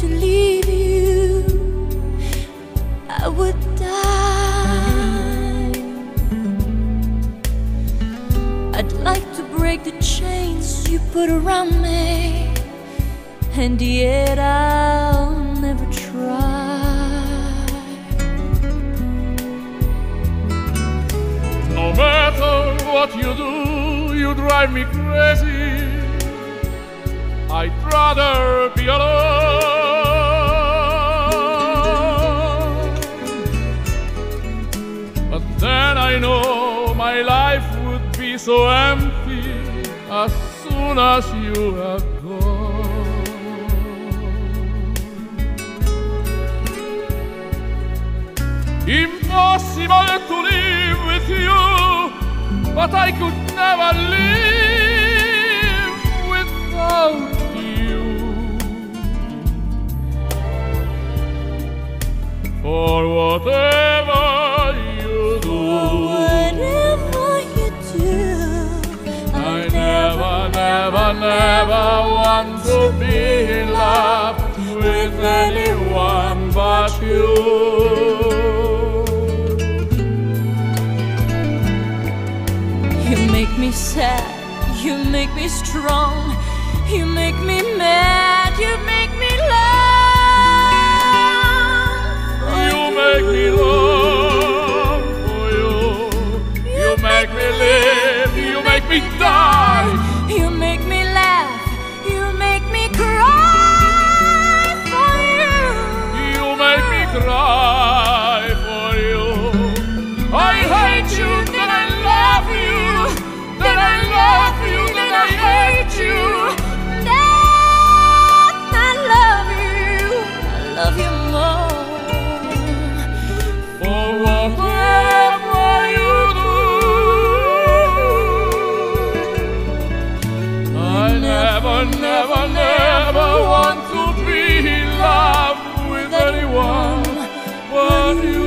to leave you, I would die. I'd like to break the chains you put around me, and yet I'll never try. No matter what you do, you drive me crazy. I'd rather be alone. But then I know my life would be so empty as soon as you have gone. Impossible to live with you, but I could never live without you. For whatever you do, I never, never, never want to be in love with anyone but you. You make me sad, you make me strong, you make me mad, you make me love. You make me long for you. You make me live, you make me die. You make me laugh, you make me cry for you. You make me cry for you. I hate you, then I love you. Then I love you, then I hate you. Then I love you more. For whatever you do, I never, never, never want to be in love with anyone but you.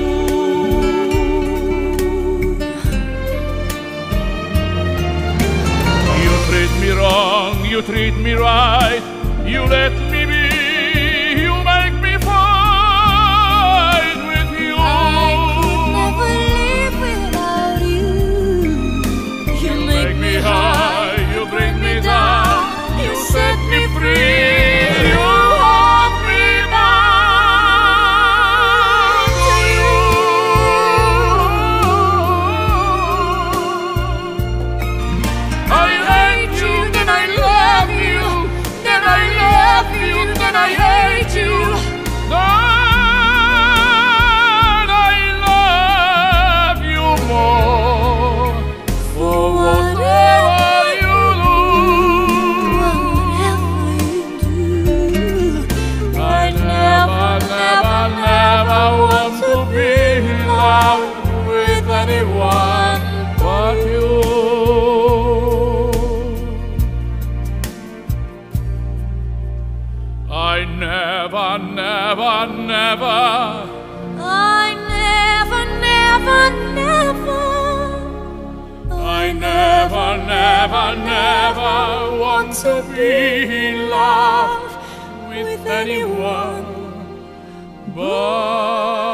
You treat me wrong, you treat me right, you let me be, you make me fight with you. I could never live without you. You make me high, you bring me down, you set me free, you hold me bound to you. I hate you, then I love you, then I love you, then I hate you. Then I love you more. For whatever you do, I never, never, never want to be in love with anyone but you. I never, never, never, I never, never, never, I never, never, never want to be in love with anyone but